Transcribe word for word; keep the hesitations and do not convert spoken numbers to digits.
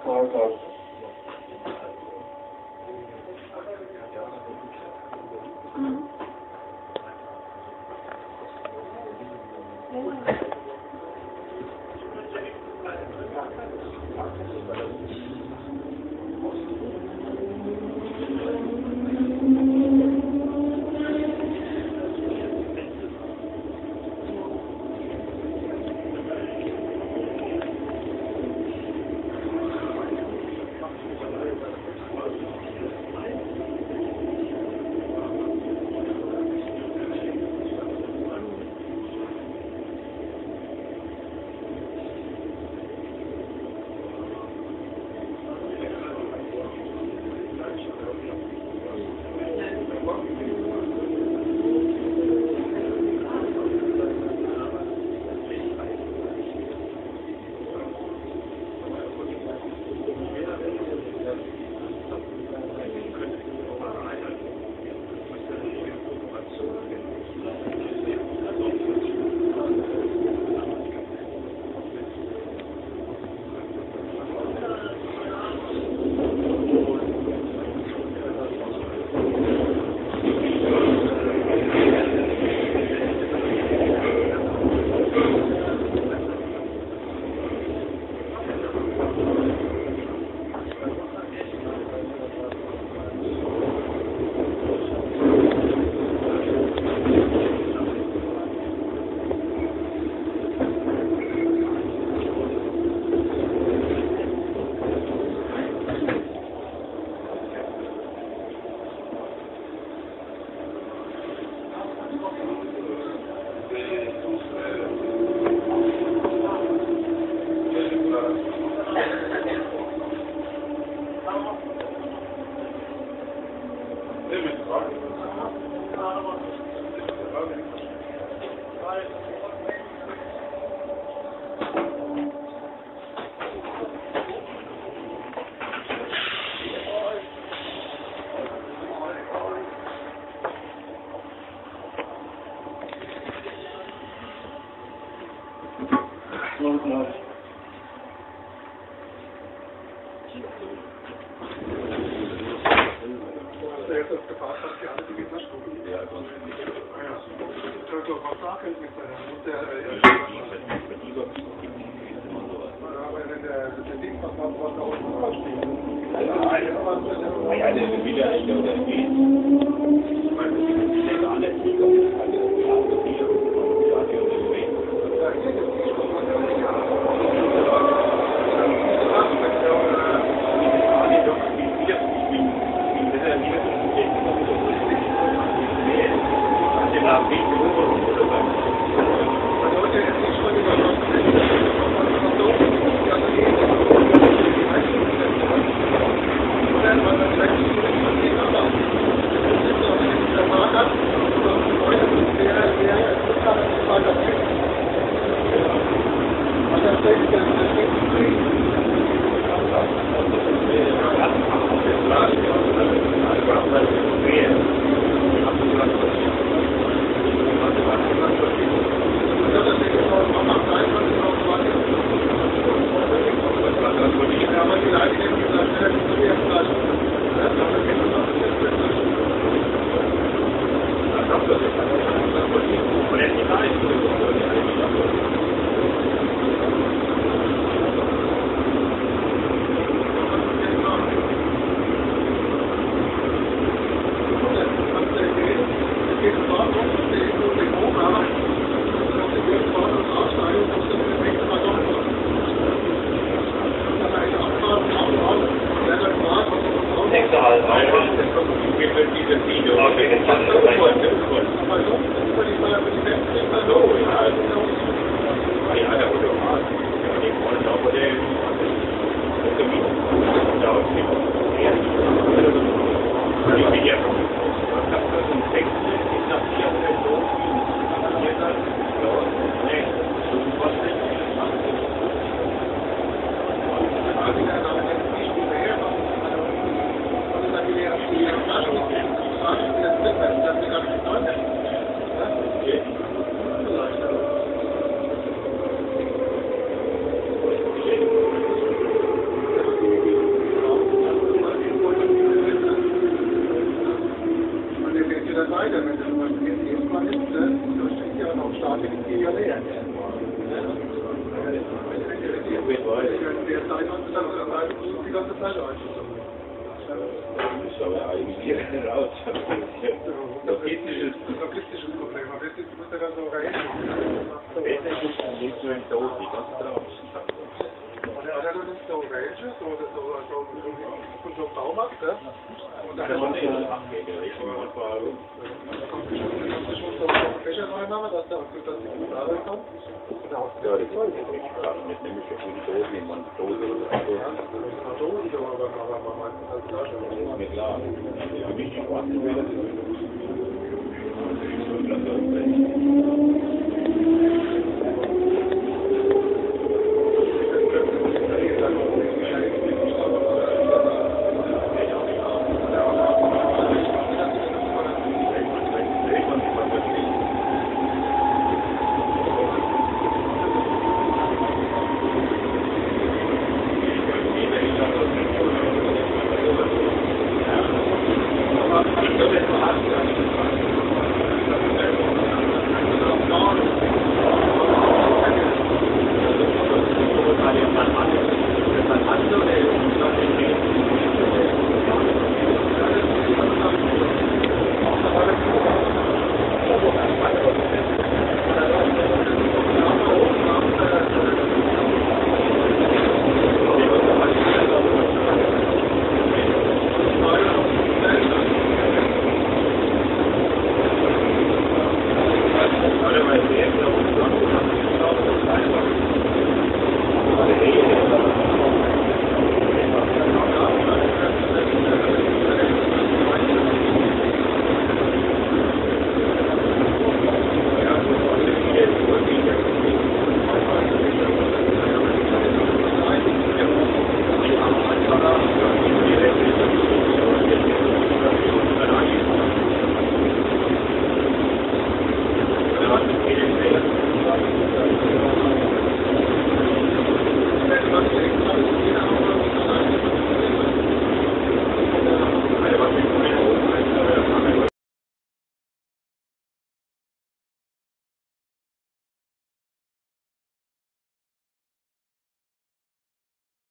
Karl Karl. Mhm. Close enough. Der ist gefragt, was die alle die Gitterstufen. Ja, sonst nicht. Ja. Ich glaube, was da könnte mit sein. Muss der, aber wenn der, der Ding was da unten drüber steht. Ja, ja, der ist wieder nicht, oder geht. Ich meine, das ist ja alle Flieger, alle Flieger, ja, die unterwegs. Ja, hier gibt es schon mal eine der Zeit hast du dann an der Seite, musst du die ganze Zeit einschützen. Das ist aber eigentlich raus. Logistisches. Logistisches Problem. Aber jetzt muss der dann so rein. Besser ist es nicht so ein Tod, die ganze drauf. Hat er dann so Ranges oder so, also von so einem Baumarkt, ja? Und Das dann kann man nicht abgeben, ich bin mal fahren. kommt schon so einen Fächer reinmachen, dass der dass die gut arbeiten kann. Ja, das ist nicht klar. Mit nämlich für die Dosen, in man Dose oder so. Ja, das ist noch so, aber aber man meint das als Flasche. Das ist mir klar. Für mich die Quantität, das ist so.